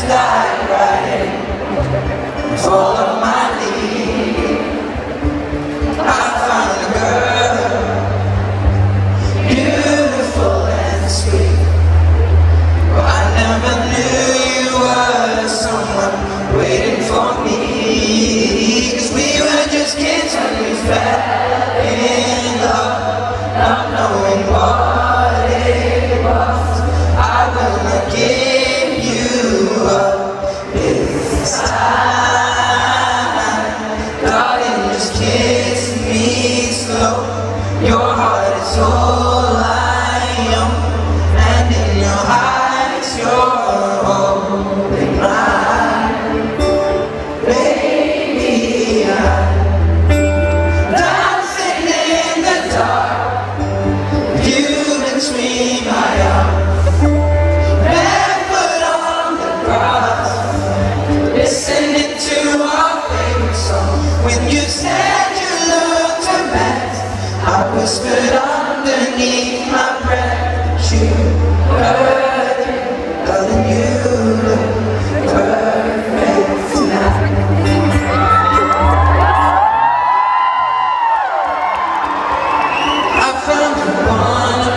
dive right in. Follow my lead. I found a girl, beautiful and sweet. But I never knew you were someone waiting for me. 'Cause we were just kids when we fell in love, not knowing what it was. I will not give you up this time. Darling, just kiss me slow. Your heart is all I own, and in your eyes you're holding mine. Baby, I'm dancing in the dark, you between my arms, barefoot on the grass, listening to our favorite song. When you said you looked a mess, I whispered underneath my breath, you heard it, darling, you look perfect tonight. I found the one,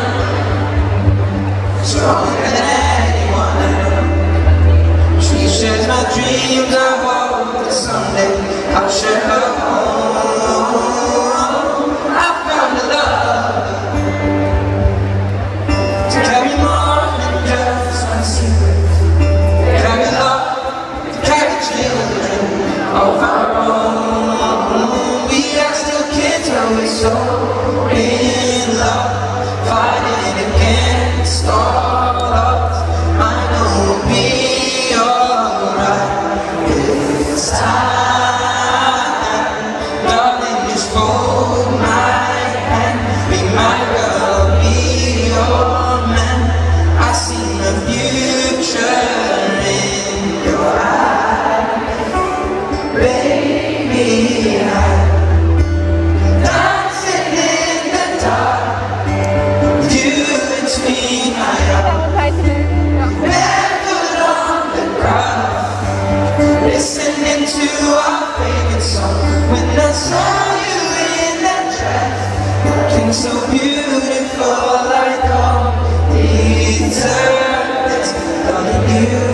stronger than anyone. She shares my dreams, I hope that someday I'll share her home. I found a love to carry more than just my secrets, carry love, carry children of our own. We are still kids, but we're so in love, fighting against all odds. I know we'll be alright this time. Darling, just hold my hand, be my girl, be your man. I see the future in your eyes, baby. I'm dancing in the dark, you between my arms, barefoot on the grass, listening to our favorite song. When I saw you in that dress, looking so beautiful, like all the deserts, darling, you